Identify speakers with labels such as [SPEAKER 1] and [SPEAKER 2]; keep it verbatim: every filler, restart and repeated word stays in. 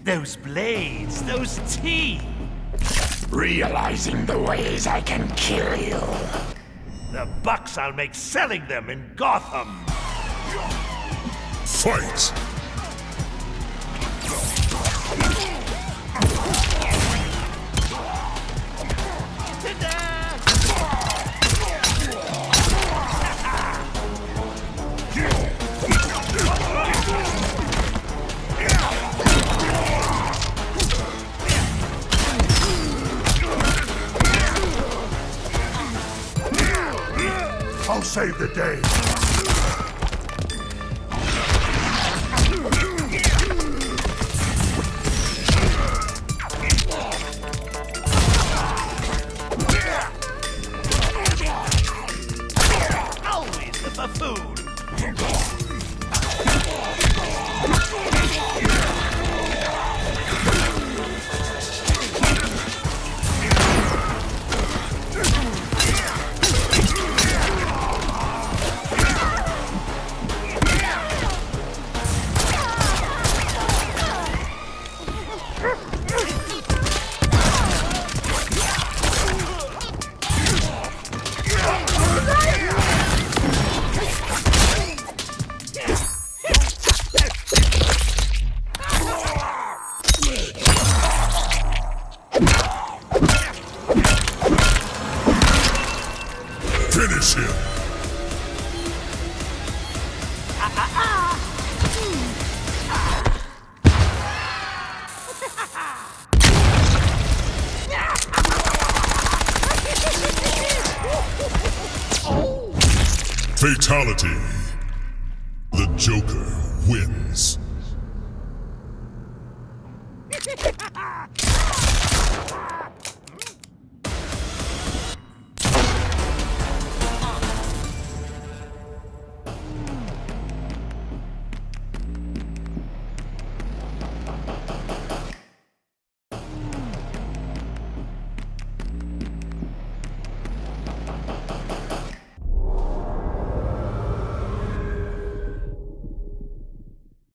[SPEAKER 1] Those blades, those teeth.
[SPEAKER 2] Realizing the ways I can kill you.
[SPEAKER 1] The bucks I'll make selling them in Gotham.
[SPEAKER 3] Fight!
[SPEAKER 4] I'll save the day.
[SPEAKER 1] Always the buffoon.
[SPEAKER 3] Finish him! Fatality. The Joker wins.